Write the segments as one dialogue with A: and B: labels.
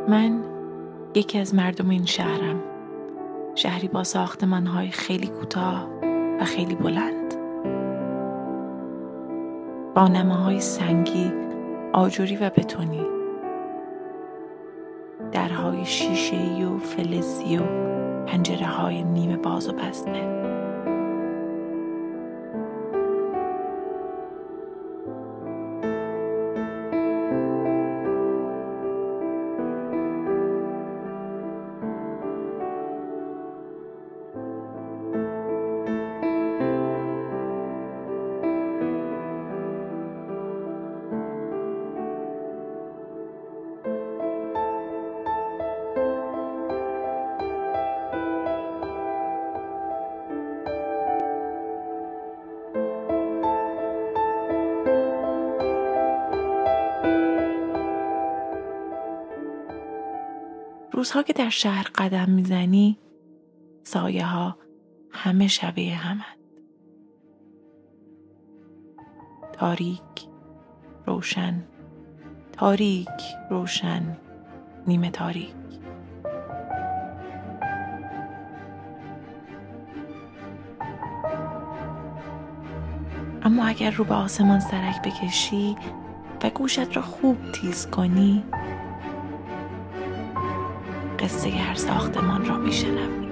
A: من یکی از مردم این شهرم. شهری با ساختمان‌های خیلی کوتاه و خیلی بلند. با نماهای سنگی، آجری و بتونی. درهای شیشه‌ای و فلزی و پنجره‌های نیمه باز و بسته. روزها که در شهر قدم میزنی، سایه ها همه شبیه همند. تاریک، روشن، تاریک، روشن، نیمه تاریک. اما اگر رو به آسمان سرک بکشی و گوشت را خوب تیز کنی، قصه هر ساختمان را میشنوی.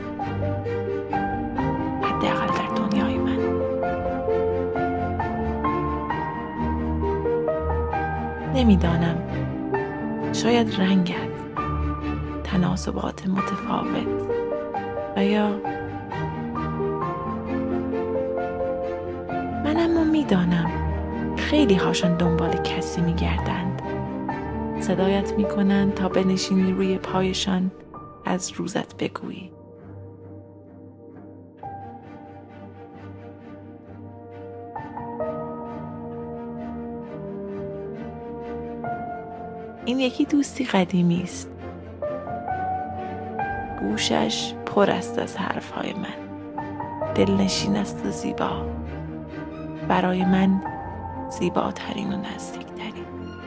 A: حداقل در دنیای من. نمیدانم، شاید رنگت، تناسبات متفاوت و یا من اما میدانم خیلی هاشون دنبال کسی میگردند. صدایت میکنند تا بنشینی روی پایشان، از روزت بگویی. این یکی دوستی قدیمی است. گوشش پر است از حرفهای من. دلنشین است و زیبا. برای من زیباترین و نزدیکترین.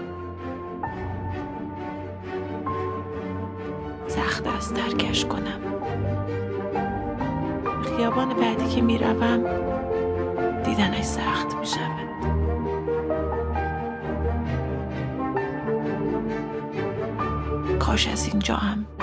A: سخت است ترکش کنم. خیابان بعدی که می روم دیدنش سخت می شود. کاش از اینجا هم